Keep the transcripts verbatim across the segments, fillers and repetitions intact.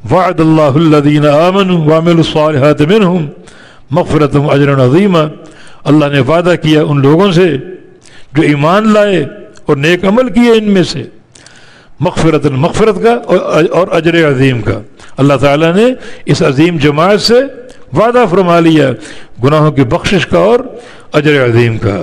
وعد اللہ الذین آمنوا وعملوا الصالحات منہم مغفرۃ واجر عظیما، اللہ نے وعدہ کیا ان لوگوں سے جو ایمان لائے اور نیک عمل کیے ان میں سے، مغفرت مغفرت کا اور اجر عظیم کا۔ اللہ تعالیٰ نے اس عظیم جماعت سے وعدہ فرما لیا گناہوں کی بخشش کا اور اجر عظیم کا۔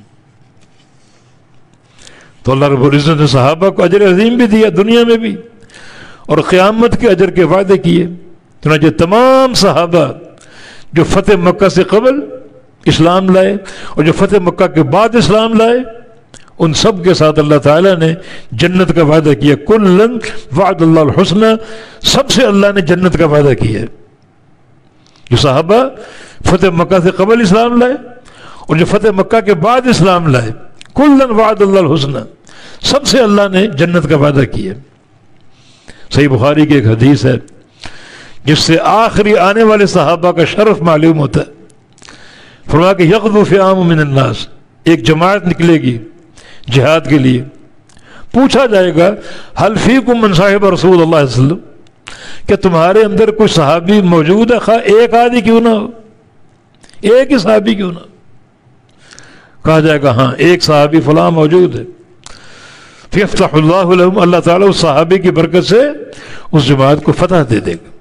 تو اللہ رب العزت نے صحابہ کو اجر عظیم بھی دیا دنیا میں بھی، اور قیامت کے اجر کے وعدے کیے۔ چنانچہ تمام صحابہ جو فتح مکہ سے قبل اسلام لائے اور جو فتح مکہ کے بعد اسلام لائے، ان سب کے ساتھ اللہ تعالیٰ نے جنت کا وعدہ کیا۔ کلًا وعد اللہ الحسنى، سب سے اللہ نے جنت کا وعدہ کیا۔ جو صحابہ فتح مکہ سے قبل اسلام لائے اور جو فتح مکہ کے بعد اسلام لائے، کلًا وعد اللہ الحسنى، سب سے اللہ نے جنت کا وعدہ کیا۔ صحیح بخاری کی ایک حدیث ہے جس سے آخری آنے والے صحابہ کا شرف معلوم ہوتا ہے۔ فرمایا کہ یغدو فئام من الناس، ایک جماعت نکلے گی جہاد کے لیے، پوچھا جائے گا حل فیکم من صاحب رسول اللہ صلی اللہ علیہ وسلم، کہ تمہارے اندر کوئی صحابی موجود ہے، خواہ ایک آدھی کیوں نہ ہو، ایک ہی صحابی کیوں نہ ہو؟ کہا جائے گا ہاں ایک صحابی فلاں موجود ہے۔ فیفتح اللہ لہم، اللہ تعالیٰ اس صحابی کی برکت سے اس جماعت کو فتح دے دے گا۔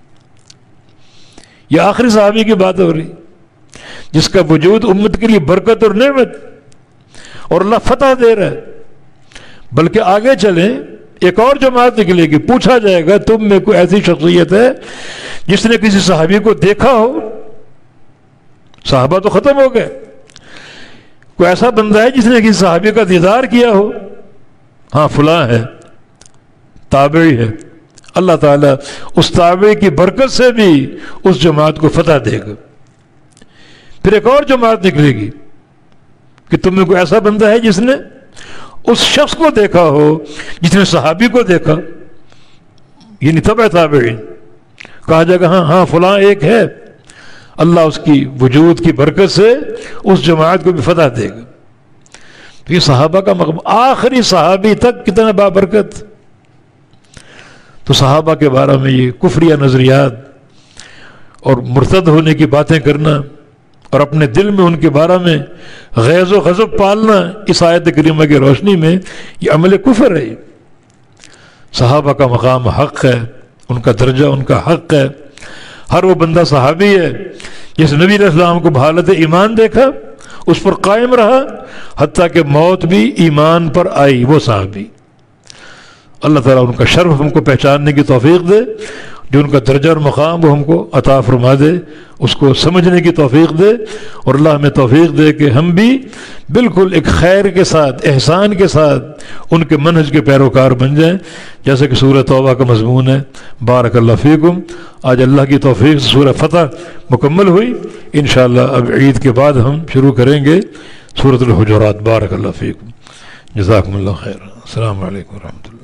یہ آخری صحابی کی بات ہو رہی جس کا وجود امت کے لیے برکت اور نعمت، اور اللہ فتح دے رہا ہے۔ بلکہ آگے چلیں ایک اور جماعت نکلے گی، پوچھا جائے گا تم میں کوئی ایسی شخصیت ہے جس نے کسی صحابی کو دیکھا ہو؟ صحابہ تو ختم ہو گئے، کوئی ایسا بندہ ہے جس نے کسی صحابی کا دیدار کیا ہو؟ ہاں فلاں ہے، تابعی ہے۔ اللہ تعالیٰ اس تابعی کی برکت سے بھی اس جماعت کو فتح دے گا۔ پھر ایک اور جماعت نکلے گی کہ تم میں کوئی ایسا بندہ ہے جس نے اس شخص کو دیکھا ہو جس نے صحابی کو دیکھا، یعنی تبع تابعین۔ کہا جائے گا ہاں ہاں فلاں ایک ہے، اللہ اس کی وجود کی برکت سے اس جماعت کو بھی فتح دے گا۔ تو یہ صحابہ کا مقام، آخری صحابی تک کتنا بابرکت۔ تو صحابہ کے بارے میں یہ کفریہ نظریات اور مرتد ہونے کی باتیں کرنا اور اپنے دل میں ان کے بارے میں غیظ و غضب پالنا، اس آیت کریمہ کی روشنی میں یہ عمل کفر ہے۔ صحابہ کا مقام حق ہے، ان کا درجہ ان کا حق ہے۔ ہر وہ بندہ صحابی ہے جس نبی علیہ السلام کو بحالت ایمان دیکھا، اس پر قائم رہا، حتیٰ کہ موت بھی ایمان پر آئی، وہ صحابی۔ اللہ تعالیٰ ان کا شرف ہم کو پہچاننے کی توفیق دے، جو ان کا درجہ اور مقام وہ ہم کو عطا فرما دے، اس کو سمجھنے کی توفیق دے، اور اللہ ہمیں توفیق دے کہ ہم بھی بالکل ایک خیر کے ساتھ، احسان کے ساتھ ان کے منہج کے پیروکار بن جائیں، جیسے کہ سورہ توبہ کا مضمون ہے۔ بارک اللہ فیکم۔ آج اللہ کی توفیق سے سورہ فتح مکمل ہوئی، انشاءاللہ اب عید کے بعد ہم شروع کریں گے سورۃ الحجرات۔ بارک اللہ فیکم، جزاکم اللہ خیر، السلام علیکم ورحمۃ اللہ۔